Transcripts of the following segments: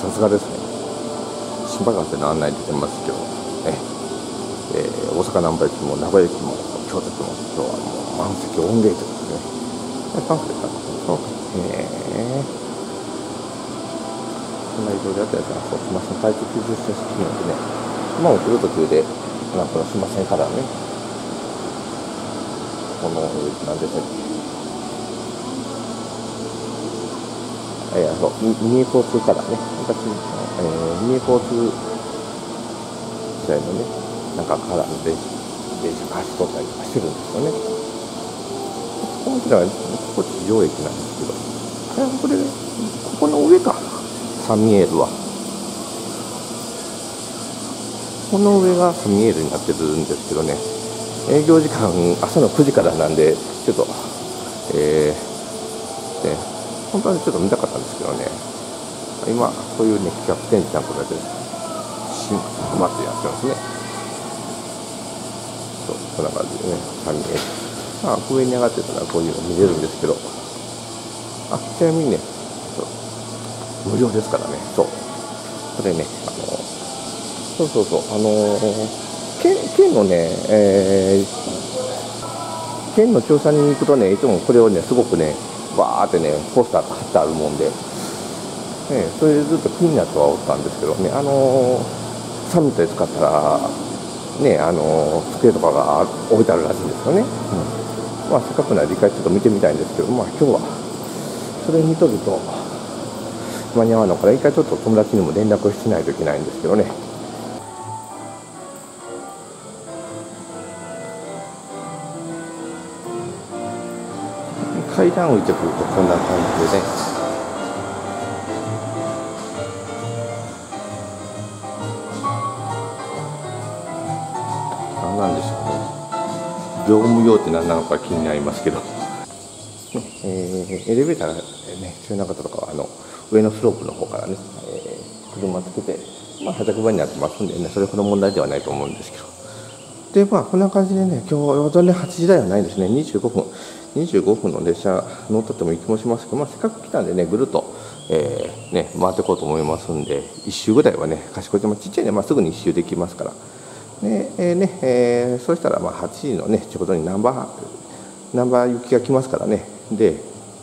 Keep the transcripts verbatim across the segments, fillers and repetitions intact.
さすがですね。新幹線の案内出てますけどね、えー、大阪難波駅も名古屋駅も京都駅も今日はもう満席御礼ということでね、パンフレットそうか、えー、そんないろいろやったやつが、そう、すみません、体調きゅうじゅっせん記念でね、今も来る途中で、なんかすみませんからね、この、なんですね、いや、そう、三重交通からね、昔、えー、三重交通時代のね、なんかからの電車、電車貸し取ったりとかしてるんですよね。ここは、ここ地上駅なんですけど、これ、ここの上か、サンミエールは。この上がサンミエールになってるんですけどね、営業時間、朝のくじからなんで、ちょっと、えー、ね、本当はちょっと見たかったんですけどね、今、そういうね、企画展示なんかで、新まってやってますね。そう、こんな感じでね、サンミエール。まあ、上に上がってたらこういうの見れるんですけど、あ、ちなみにね、無料ですからね、そう。これね、あの、そうそうそう、あのー、県、県のね、えー、県の調査に行くとね、いつもこれをね、すごくね、バーってね、ポスターが貼ってあるもんで、ね、それでずっと気になってはおったんですけどね、あのー、サミットで使ったら、ね、あのー、机とかが置いてあるらしいんですよね。うんまあ、せっかくなら一回ちょっと見てみたいんですけど、まあ、今日はそれ見とると間に合わないから、一回ちょっと友達にも連絡しないといけないんですけどね。階段を降りてくるとこんな感じでね、何なんでしょうね。業務用って何なのか気になりますけど、ねえー、エレベーターがね必要な方とかはあの上のスロープの方からね、えー、車つけて、まあ、はたく場になってますんでね、それほど問題ではないと思うんですけど、でまあこんな感じでね、今日残念はちじ台はないですね。にじゅうごふんにじゅうごふんの列車乗ったってもいい気もしますけど、まあ、せっかく来たんでね、ぐるっと、えーね、回っていこうと思いますんで、いっ周ぐらいはね、賢島ちっちゃいね、まあ、すぐにいっ周できますから。でえーねえー、そうしたらまあはちじのねちょうどにナンバーナンバー行きが来ますからね。で、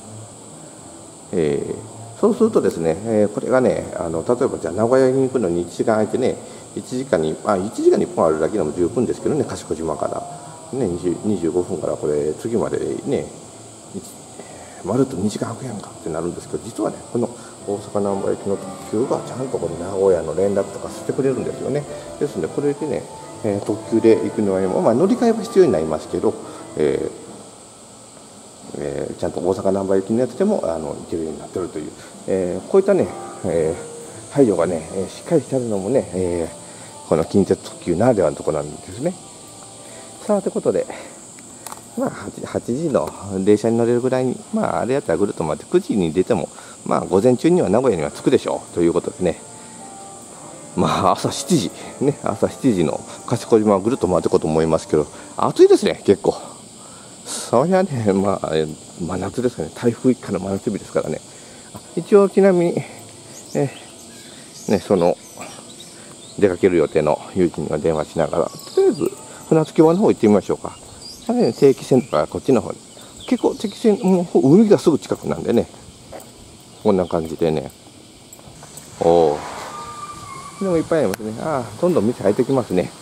えー、そうするとですね、えー、これがね、あの例えばじゃあ名古屋に行くのにいちじかん空いてね、いちじかんにあいちじかんにいっぽんあるだけでも十分ですけどね、賢島からね、にじゅうごふんからこれ次までねまるっとにじかん空くやんかってなるんですけど、実はねこの大阪難波駅の特急がちゃんとこの名古屋の連絡とかしてくれるんですよね。ですのでこれでね、えー、特急で行くのは、まあ、乗り換えは必要になりますけど、えーえー、ちゃんと大阪難波行きのやつでもあの行けるようになっているという、えー、こういったね、えー、配慮がね、えー、しっかりしてあるのもね、えー、この近鉄特急ならではのところなんですね。さあということで、まあ、はちじの電車に乗れるぐらいに、まあ、あれやったらぐるっと回ってくじに出ても、まあ、午前中には名古屋には着くでしょうということでね、まあ、朝しちじ、ね、朝しちじの賢島をぐるっと回っていこうと思いますけど、暑いですね、結構。そりゃね、まあ、真夏ですかね、台風一過の真夏日ですからね。一応、ちなみに、えね、その、出かける予定の友人には電話しながら、とりあえず、船着き場の方行ってみましょうか。ね、定期船とかこっちの方に。結構、定期船、もう海がすぐ近くなんでね、こんな感じでね。おー。でもいっぱいありますね。ああ、どんどん店開いてきますね。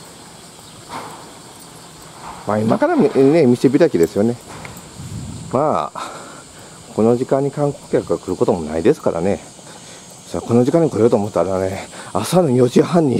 まあ今からね、店開きですよね。まあ、この時間に観光客が来ることもないですからね。さあ、この時間に来ようと思ったらね、朝のよじはんに、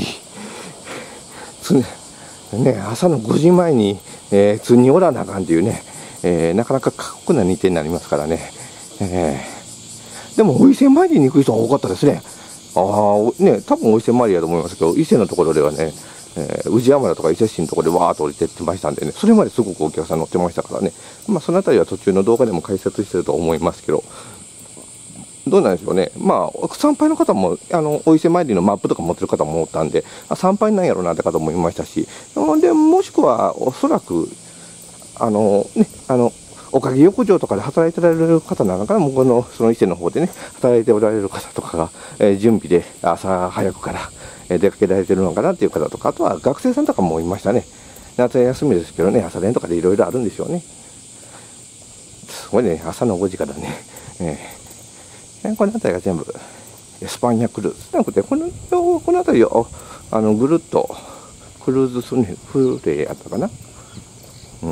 ね、朝のごじまえに、えー、通におらなあかんというね、えー、なかなか過酷な日程になりますからね。えー、でも、お伊勢参りに行く人は多かったですね。ああ、ね、多分お伊勢参りやと思いますけど、伊勢のところではね、えー、宇治山田とか伊勢市のところでわーっと降りてってましたんでね、それまですごくお客さん乗ってましたからね、まあ、そのあたりは途中の動画でも解説してると思いますけど、どうなんでしょうね、まあ、参拝の方も、あのお伊勢参りのマップとか持ってる方もおったんで、あ参拝なんやろうなって方もいましたし、でもしくはおそらく、あのね、あのおかげ浴場とかで働いておられる方なのかな、向こうのその伊勢の方でね、働いておられる方とかが、えー、準備で朝早くから、えー、出かけられてるのかなっていう方とか、あとは学生さんとかもいましたね。夏休みですけどね、朝練とかでいろいろあるんでしょうね。すごいね、朝のごじからね、えー、この辺りが全部エスパニアクルーズなくて、このこの辺りをあのぐるっとクルーズ船フレやったかな、うん、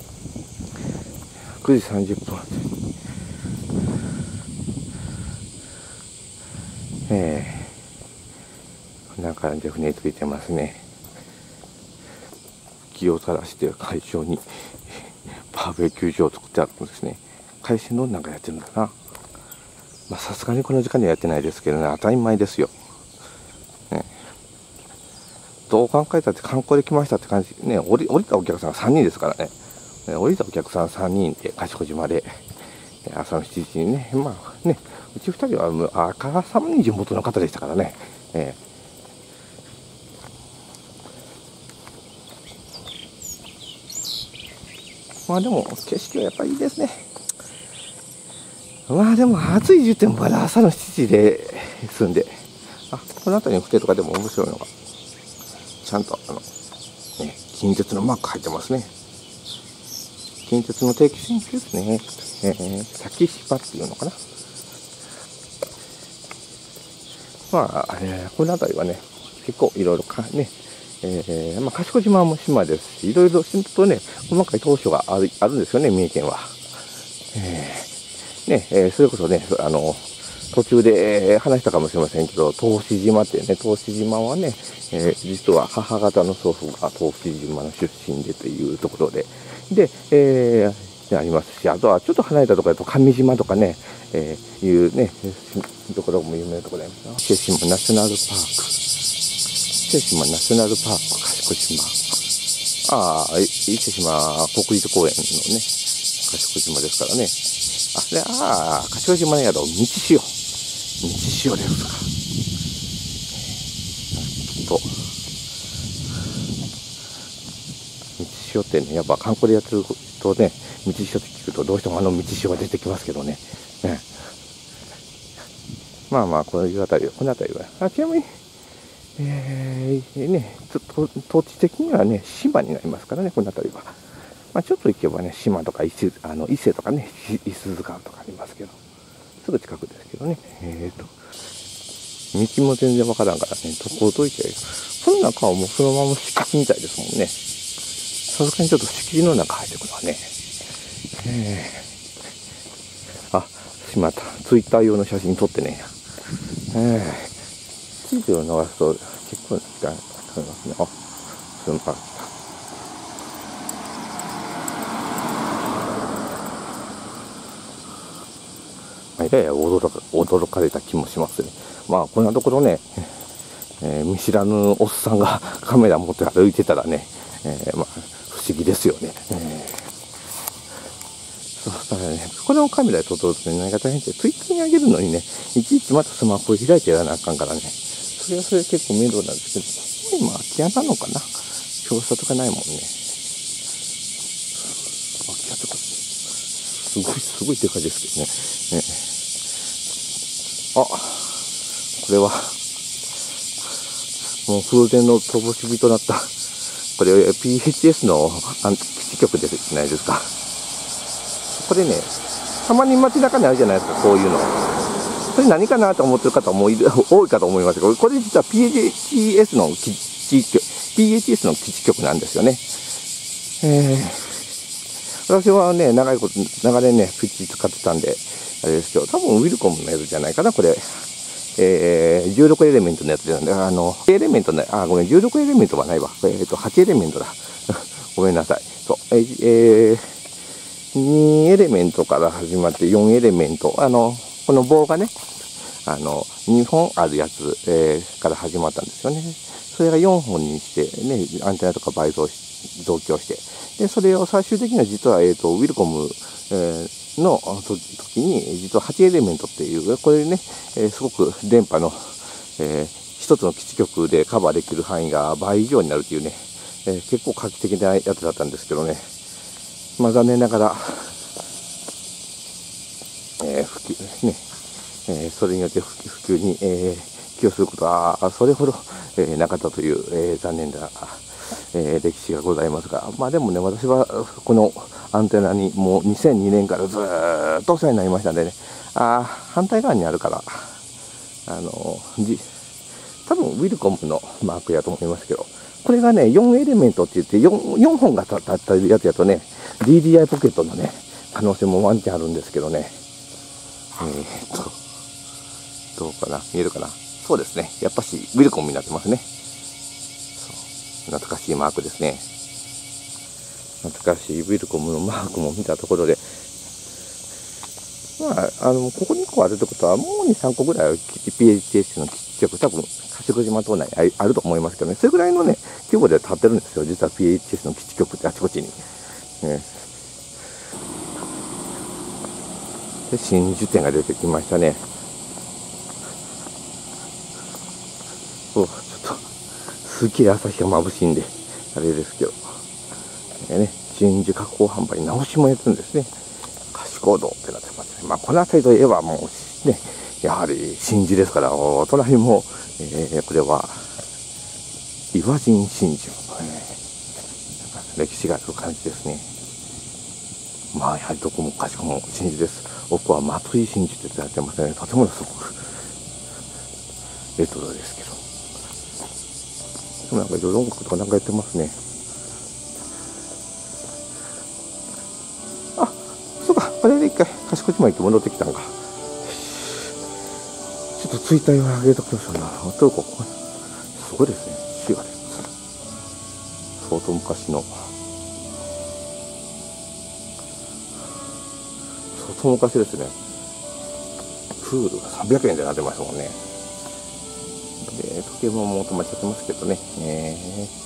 くじさんじゅっぷん、えー、こんな感じで船ついてますね。気を垂らして海上にバーベキュー場を作ってあるんですね。海鮮丼なんかやってるんだな。まあさすがにこの時間にはやってないですけどね、当たり前ですよ。ね、どう考えたって観光で来ましたって感じね。降り降りたお客さんがさんにんですからね。ね、降りたお客さんさんにんで賢島で朝のしちじにね、まあね、うちふたりはあからさまに地元の方でしたからね。えーまあでも景色はやっぱりいいですね。まあでも暑いじゅってんまだ朝のしちじですんで、あ、この辺りの船とかでも面白いのが、ちゃんとあの、ね、近鉄のマーク入ってますね。近鉄の定期船ですね。えー、先島っていうのかな。まあ、えー、この辺りはね、結構いろいろかね、えー、まあ、賢島も島ですし、いろいろとね、細かい島嶼がある、あるんですよね、三重県は。えー、ね、えー、それこそね、あの、途中で話したかもしれませんけど、答志島っていうね、答志島はね、えー、実は母方の祖父が答志島の出身でというところで、で、えー、ありますし、あとはちょっと離れたところだと上島とかね、えー、いうね、ところも有名なところであります。気島ナショナルパーク。伊勢志摩ナショナルパーク賢島。ああ、伊勢志摩国立公園のね、賢島ですからね。あ、で、ああ、賢島の宿、道潮。道潮ですか。きっと。道潮ってね、やっぱ観光でやってるとね、道潮って聞くとどうしてもあの道潮が出てきますけどね。ね、まあまあ、この辺り、この辺りは。あ、ちなみに、えー、ね、と土地的にはね、島になりますからね、この辺りは。まあ、ちょっと行けばね、島とか伊勢、あの伊勢とかね、伊豆塚とかありますけど、すぐ近くですけどね。えーと、道も全然わからんからね、どこをどいて、この中はもうそのまま敷地みたいですもんね。さすがにちょっと敷地の中入ってくるわね。えー、あ、しまった。ツイッター用の写真撮ってね。えー地図を逃すと結構時間かかりますね。あ、すんぱやや驚か驚かれた気もしますね。まあこんなところね、えー、見知らぬおっさんがカメラ持って歩いてたらね、えー、まあ不思議ですよね。えーそうだからね、このカメラで撮るとね、何が大変って、ツイッターに上げるのにね、いちいちまたスマホを開いてやらなあかんからね、それはそれ結構面倒なんですけど、今空き家なのかな、表札とかないもんね。空き家とか、すごい、すごいでかいですけどね。ね、あ、これは、もう風前の乏し火となった、これ ピーエイチエス の基地局じゃないですか。これね、たまに街中にあるじゃないですか、こういうの。これ何かなと思ってる方もいる多いかと思いますけど、これ実は ピーエイチエス の基地局、ピーエイチエス の基地局なんですよね。えー、私はね、長いこと、長年ね、ピッチ使ってたんで、あれですけど、多分ウィルコムのやつじゃないかな、これ。えー、じゅうろくエレメントのやつなんで、あの、エレメントね、あ、ごめん、じゅうろくエレメントはないわ。えっ、ー、と、はちエレメントだ。ごめんなさい。そう、えー、えーにエレメントから始まってよんエレメント。あの、この棒がね、あの、にほんあるやつ、えー、から始まったんですよね。それがよんほんにしてね、アンテナとか倍増し、増強して。で、それを最終的には実は、えっと、ウィルコム、えー、の時に、実ははちエレメントっていう、これね、えー、すごく電波の、えー、一つの基地局でカバーできる範囲が倍以上になるっていうね、えー、結構画期的なやつだったんですけどね。まあ残念ながら、 えー、普及ね、えー、それによって普及に、えー、寄与することはそれほど、えー、なかったという、えー、残念な、えー、歴史がございますが、まあでもね、私はこのアンテナにもうにせんにねんからずーっとお世話になりましたんでね、あ反対側にあるから、あのじ多分ウィルコムのマークやと思いますけど、これがね、よんエレメントって言って 4, よんほんが立ったやつやとね、ディーディーアイ ポケットのね、可能性もワンチャンあるんですけどね。えー、っと、どうかな、見えるかな。そうですね。やっぱし、ウィルコムになってますね。そう懐かしいマークですね。懐かしいウィルコムのマークも見たところで、まあ、あの、ここにこあるってことは、もうに、さんこぐらいは ピーエイチエス の基地局、多分、柏島島内にあると思いますけどね、それぐらいのね、規模で立ってるんですよ、実は ピーエイチエス の基地局ってあちこちに。ね、で、新樹店が出てきましたね。おちょっと、すげえ朝日が眩しいんで、あれですけど、えー、ね、真珠加工販売、直しもやってるんですね。貸し行動ってなってますね。まあ、この辺りといえばもう、ね、やはり真珠ですから、お隣も、えー、これは、岩人真珠、えー、歴史がある感じですね。まあ、やはりどこもかしこも真珠です。奥は松井真珠って言ってますね。建物すごくレトロですけど。でもなんかいろいろ音楽とかなんかやってますね。あ、そうか、あれで一回賢島駅戻ってきたんか。ちょっとツイッターに上げときましょうな。トルコ、すごいですね。滋賀です。相当昔の。相当昔ですね。プールがさんびゃくえんでなってますもんね。で、時計ももう止まっちゃってますけどね。え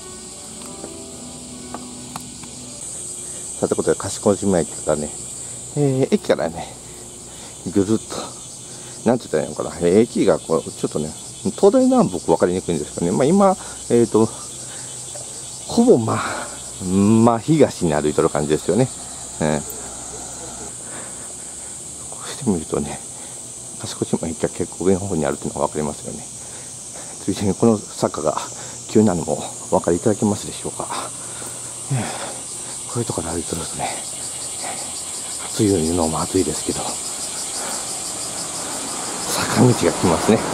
ー、さてことで、賢島駅からね、えー、駅からね、ぐるっと、なんて言ったらいいのかな、えー、駅がこうちょっとね、東大南北分かりにくいんですけどね、まあ今、えっと、ほぼまあ、まあ東に歩いてる感じですよね。えー、こうしてみるとね、賢島駅が結構上の方にあるっていうのが分かりますよね。ついでにこの坂が急なのもお分かりいただけますでしょうか。えー、こういうところ歩いてるとね、暑いのも暑いですけど、坂道が来ますね。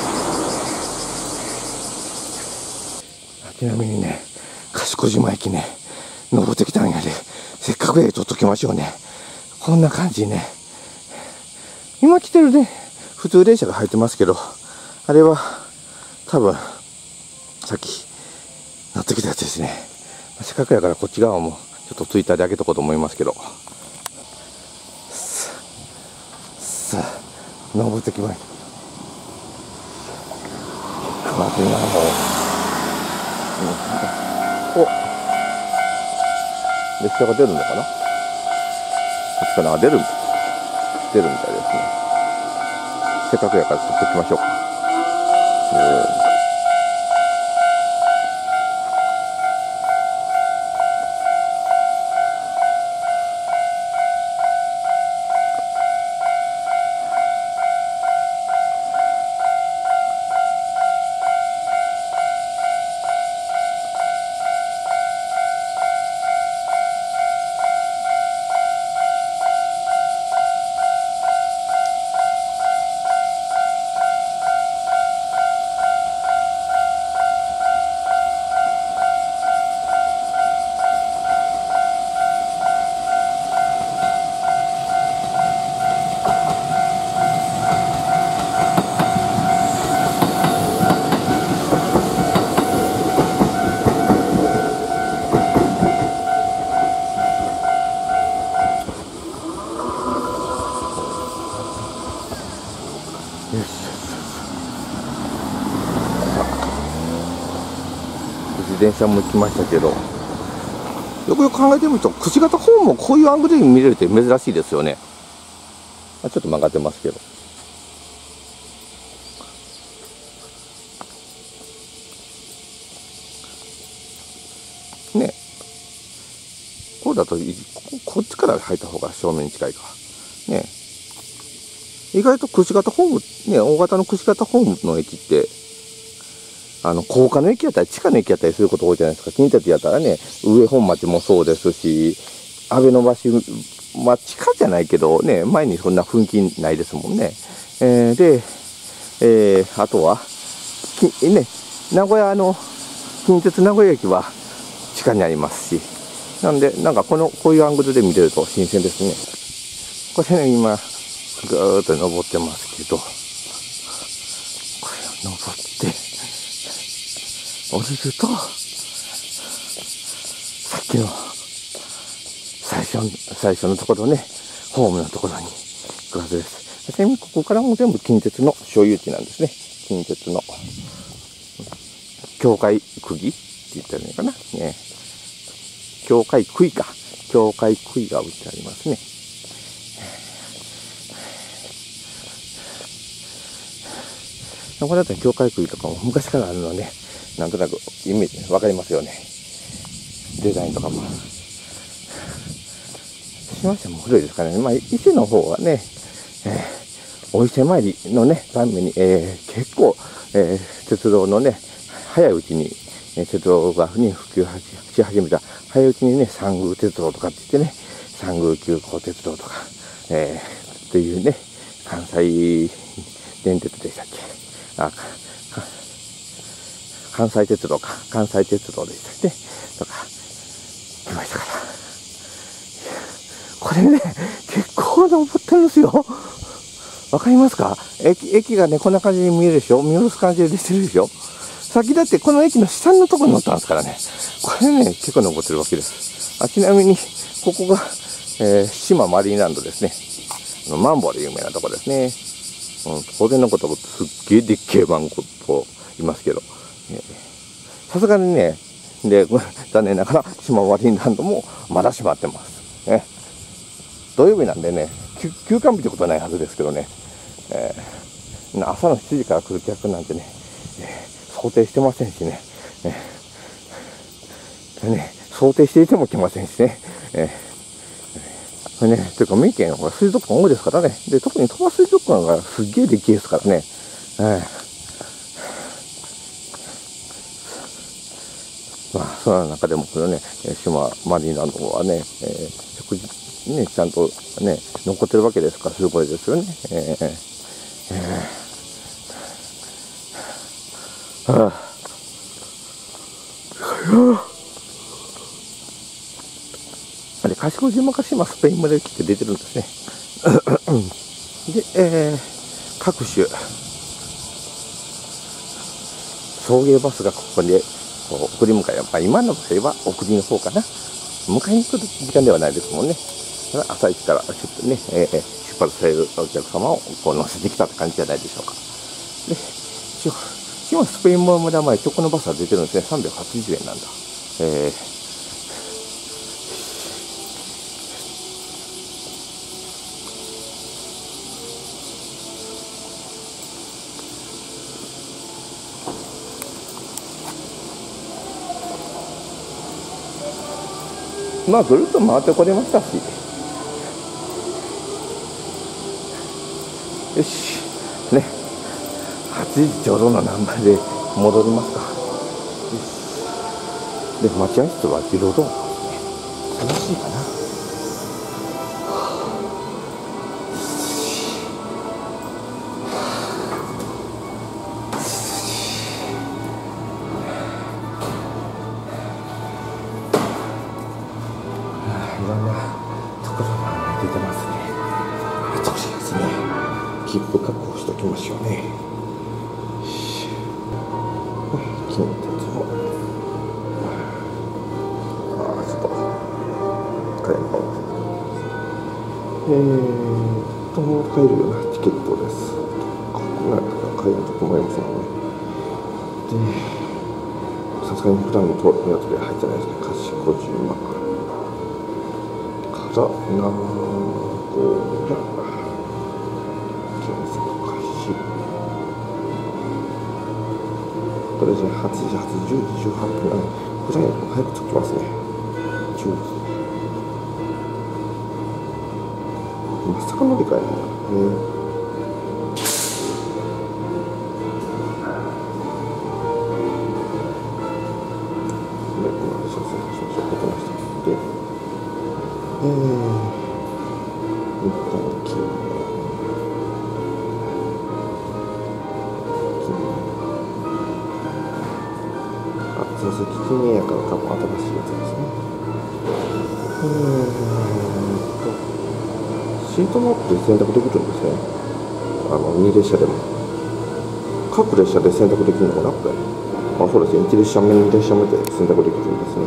ちなみにね、賢島駅ね、登ってきたんやで、せっかくで撮っときましょうね。こんな感じね。今来てるね、普通電車が入ってますけど、あれは多分さっき乗ってきたやつですね。せっかくやからこっち側もちょっとツイッターで上げとこうと思いますけど、さあ登ってきました。まずいな、もう、うん、お列車が出るのかな、こっちかな、出る出るみたいですね。せっかくやから撮っておきましょうか。電車も来ましたけど、よくよく考えてみると、櫛形ホームもこういうアングルで見れるって珍しいですよね。ちょっと曲がってますけど。ね、こうだとこっちから入った方が正面に近いかね。 意外と串型ホーム、ね、大型の串型ホームの駅って、あの、高架の駅やったり、地下の駅やったりすること多いじゃないですか。近鉄やったらね、上本町もそうですし、安倍の橋、まあ、地下じゃないけど、ね、前にそんな雰囲気ないですもんね。えー、で、えー、あとは、きね、名古屋の、近鉄名古屋駅は地下にありますし、なんで、なんかこの、こういうアングルで見れると新鮮ですね。これね、今、ぐーっと登ってますけど、これを登って、降りると、さっきの最初の、最初のところね、ホームのところに行くはずです。ちなみにここからも全部近鉄の所有地なんですね。近鉄の境界釘って言ったらいいのかな。ね、境界杭か。境界杭が打ってありますね。これだったら境界杭とかも昔からあるので、なんとなくイメージわかりますよね。デザインとかも。しましても古いですからね。まあ、伊勢の方はね、えー、お伊勢参りのね、ために、えー、結構、えー、鉄道のね、早いうちに、えー、鉄道が、ね、普及し始めた、早いうちにね、三宮鉄道とかって言ってね、三宮急行鉄道とか、えー、というね、関西電鉄でしたっけ。あ、関西鉄道か。関西鉄道でしたっけとか、来ましたから。これね、結構登ってるんですよ。わかりますか？駅、駅がね、こんな感じに見えるでしょ？見下ろす感じでしてるでしょ？先だってこの駅の下のところに乗ったんですからね。これね、結構登ってるわけです。あ、ちなみに、ここが、えー、島マリーランドですね。あのマンボウで有名なとこですね。うん、当然のこと、すっげえでっけえマンゴーいますけど。さすがにね、で、残念ながら、島マリーランドもまだ閉まってます。ね。土曜日なんでね、休館日ってことはないはずですけどね、えー、朝のしちじから来る客なんてね、えー、想定してませんしね、えー、ね、想定していても来ませんしね、えー、ね、というか三重県は水族館多いですからね、で特に鳥羽水族館がすっげえでけえですからね、えーまあ、その中でもこのね、島マリーランドはね、えー、食事ね、ちゃんとね、残ってるわけですから、すごいですよね。えーえーはあ、あれ、賢島か島スペインまで来て出てるんですね。で、えー、各種、送迎バスがここでこう送り迎え、まあ、今の場合は送りの方かな。迎えに来る時間ではないですもんね。朝一から出,、ねえー、出発されるお客様をこう乗せてきたって感じじゃないでしょうか。で、今スペイン村前、今日このバスは出てるんですね。さんびゃくはちじゅうえんなんだ。えーまあぐるっと回ってこれましたし、よしね、はちじちょうどの何倍で戻りますか。よしで、待合室は自動ドアですね。楽しいかな。いろんなところが出てますね。めちゃくちゃですね。切符確保しておきましょうね。近鉄も、ああ、ちょっと買えるかも。えーと、買えるようなチケットです。ここが買えると思いますもんね。で、さすがに普段のやつで入ってないですね。賢島から名古屋、検索開始。とりあえずはちじ、はちじ、じゅうじ、じゅうはっぷんなんで、こちらに早く着きますね。じゅうじ。まさか乗り換えなんだね。 えー、日本記念あ、佐々木記念やから多分新しいやつですね。えーとシートマップで選択できるんですね。あのに列車でも各列車で選択できるのかなこれ。あ、そうですね。いち列車目に列車目で選択できるんですね。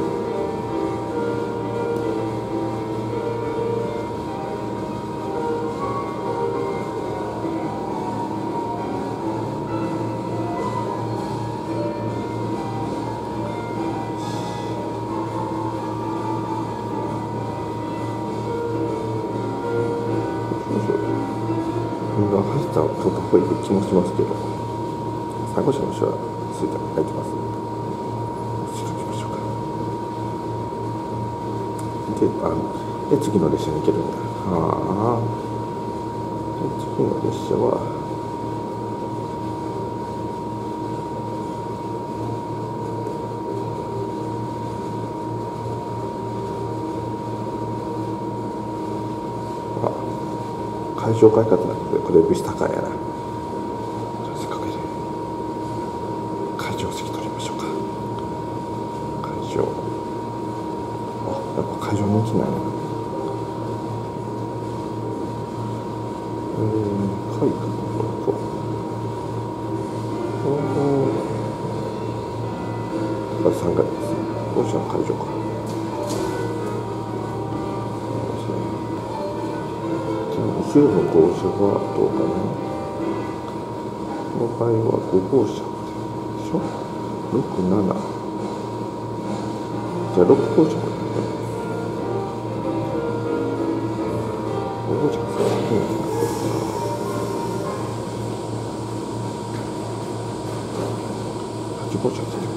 今走ったら取った方がいい気もしますけど、参考者の人はついて入ってますので、後ろ行きましょうか。で、あので次の列車に行けるんだ。はあ。で次の列車は会場改革なんでこれ物資高いやな。せっかくで会場席取りましょうか。会場、あ、やっぱ会場人気ないな。えー、会館とこれさんがいですね。こちら会場か。後ろの号車はどうかな。この場合はご号車でしょ。ろく、なな。じゃあろく号車までね。ご号車が先になってるかな。はち号車ですね。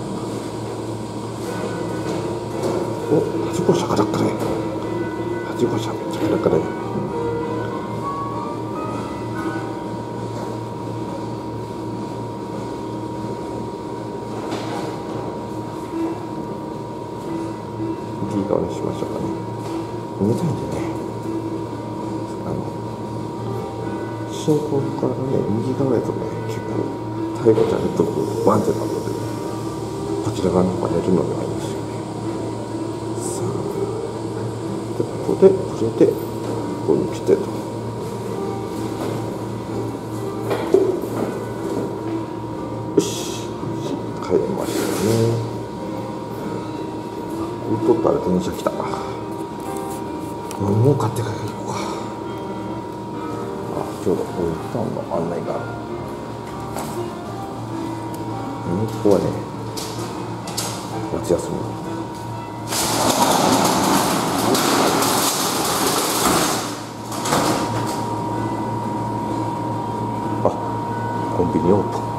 お、はち号車からかね。はち号車めっちゃからかね。D 側にしましょうかね。見たいんでね。あの進行からね、右側へとね、結構対応じゃないとこ不安定なので、こちら側の方が寝るのがいいんですよね。さあ、でここで触れてここに来てと。よし、帰りましたね。取ったら電車来た。もう買って帰ろうか。あ、ちょうどこういうターンの案内がある。ここはね、夏休み。あ、コンビニオープン。